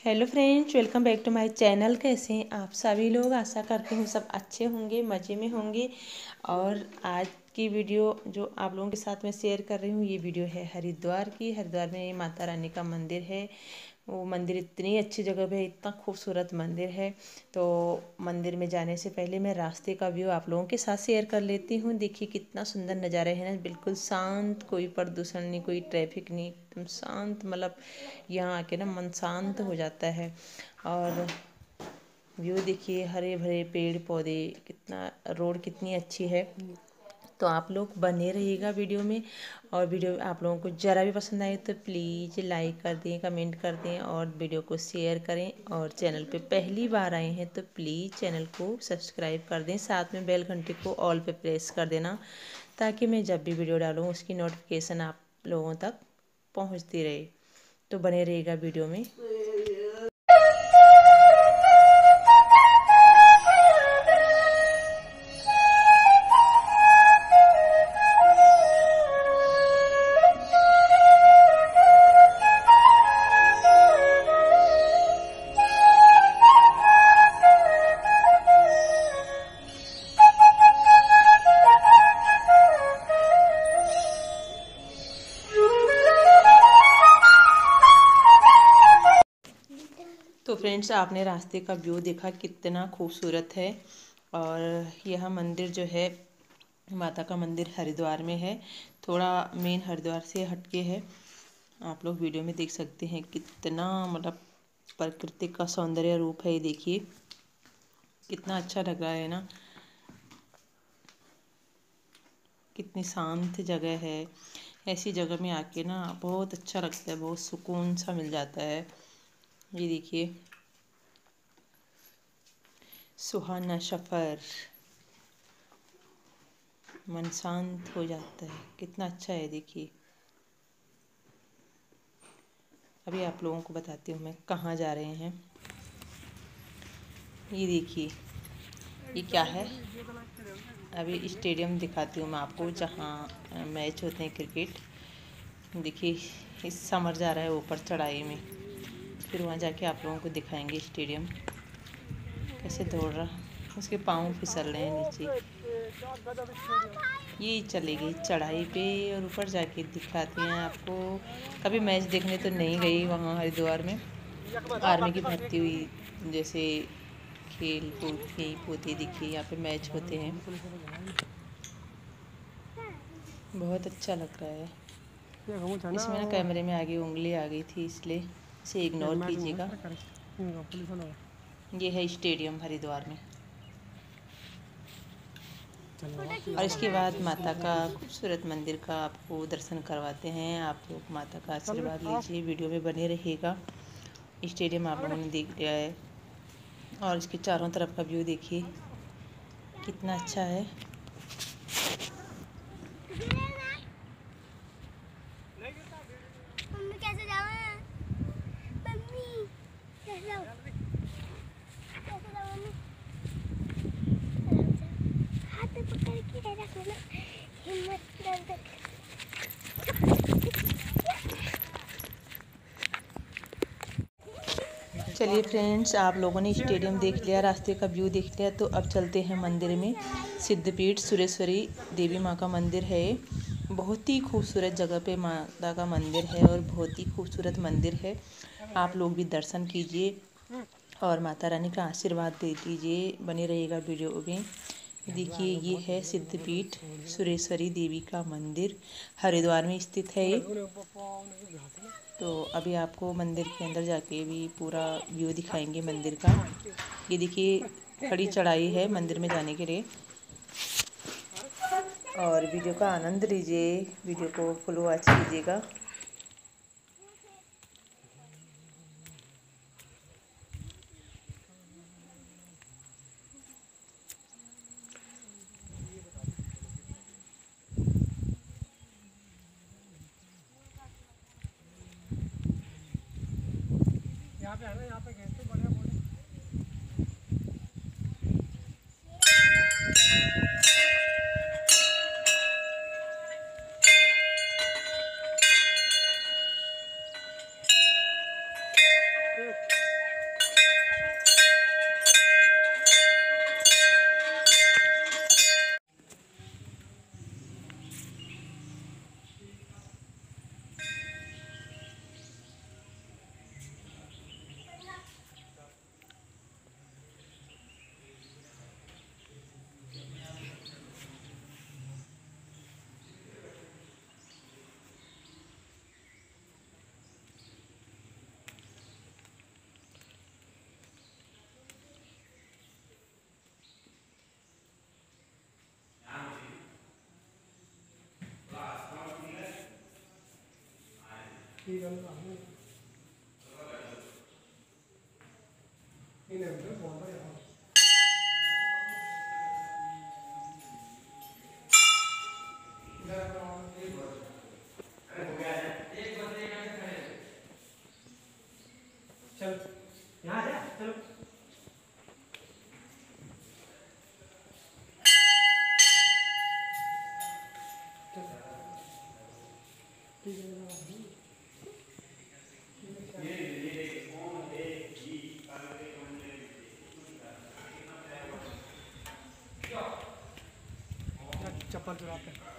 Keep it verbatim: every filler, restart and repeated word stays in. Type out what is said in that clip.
Hello friends, welcome back to my channel. कैसे हैं आप सभी लोग? आशा करती हूँ सब अच्छे होंगे, मज़े में होंगे। और आज की वीडियो जो आप लोगों के साथ मैं शेयर कर रही हूँ, ये वीडियो है हरिद्वार की। हरिद्वार में माता रानी का मंदिर है। वो मंदिर इतनी अच्छी जगह पे है, इतना खूबसूरत मंदिर है। तो मंदिर में जाने से पहले मैं रास्ते का व्यू आप लोगों के साथ शेयर कर लेती हूँ। देखिए कितना सुंदर नज़ारा है ना, बिल्कुल शांत, कोई प्रदूषण नहीं, कोई ट्रैफिक नहीं, एकदम शांत। मतलब यहाँ आके ना मन शांत हो जाता है। और व्यू देखिए, हरे भरे पेड़ पौधे, कितना रोड कितनी अच्छी है। तो आप लोग बने रहिएगा वीडियो में। और वीडियो आप लोगों को ज़रा भी पसंद आए तो प्लीज़ लाइक कर दें, कमेंट कर दें और वीडियो को शेयर करें। और चैनल पे पहली बार आए हैं तो प्लीज़ चैनल को सब्सक्राइब कर दें, साथ में बेल घंटी को ऑल पे प्रेस कर देना, ताकि मैं जब भी वीडियो डालूँ उसकी नोटिफिकेशन आप लोगों तक पहुँचती रहे। तो बने रहिएगा वीडियो में। तो फ्रेंड्स, आपने रास्ते का व्यू देखा, कितना खूबसूरत है। और यह मंदिर जो है, माता का मंदिर हरिद्वार में है। थोड़ा मेन हरिद्वार से हटके है। आप लोग वीडियो में देख सकते हैं कितना मतलब प्राकृतिक का सौंदर्य रूप है। ये देखिए कितना अच्छा लग रहा है ना, कितनी शांत जगह है। ऐसी जगह में आके ना बहुत अच्छा लगता है, बहुत सुकून सा मिल जाता है। ये देखिए, सुहाना सफ़र, मन शांत हो जाता है, कितना अच्छा है। देखिए अभी आप लोगों को बताती हूँ मैं कहाँ जा रहे हैं। ये देखिए ये क्या है, अभी स्टेडियम दिखाती हूँ मैं आपको, जहाँ मैच होते हैं क्रिकेट। देखिए इस समर जा रहा है ऊपर चढ़ाई में, फिर वहाँ जाके आप लोगों को दिखाएंगे स्टेडियम कैसे दौड़ रहा, उसके पाँव फिसल रहे हैं नीचे। ये चली गई चढ़ाई पे और ऊपर जाके दिखाती हैं आपको। कभी मैच देखने तो नहीं गई वहाँ हरिद्वार में, आर्मी की भर्ती हुई जैसे खेल कूद यहीं होती दिखी, यहाँ पे मैच होते हैं। बहुत अच्छा लग रहा है। इसमें ना कैमरे में आगे उंगली आ गई थी, इसलिए इसे इग्नोर कीजिएगा। ये है स्टेडियम हरिद्वार में। और इसके बाद माता का खूबसूरत मंदिर का आपको दर्शन करवाते हैं। आप लोग माता का आशीर्वाद लीजिए, वीडियो में बने रहिएगा। स्टेडियम आप लोगों ने देख लिया है और इसके चारों तरफ का व्यू देखिए कितना अच्छा है। मम्मी कैसे जाऊँ? मम्मी कैसे जाऊँ? कैसे जाऊँ मम्मी? हाथ में पकड़ के रखना, हिम्मत डाल दे। चलिए फ्रेंड्स, आप लोगों ने स्टेडियम देख लिया, रास्ते का व्यू देख लिया, तो अब चलते हैं मंदिर में। सिद्धपीठ सुरेश्वरी देवी माँ का मंदिर है। बहुत ही खूबसूरत जगह पे माता का मंदिर है और बहुत ही खूबसूरत मंदिर है। आप लोग भी दर्शन कीजिए और माता रानी का आशीर्वाद दे दीजिए। बने रहिएगा वीडियो में। देखिए ये है सिद्धपीठ सुरेश्वरी देवी का मंदिर, हरिद्वार में स्थित है ये। तो अभी आपको मंदिर के अंदर जाके भी पूरा व्यू दिखाएंगे मंदिर का। ये देखिए खड़ी चढ़ाई है मंदिर में जाने के लिए। और वीडियो का आनंद लीजिए, वीडियो को फुल वॉच कीजिएगा। यहाँ पे है ना, यहाँ पे गए तो बढ़िया बोले। ठीक है ना इन्हें तो बहुत है चल यहाँ जा चलो ठीक है चप्पल चुराते हैं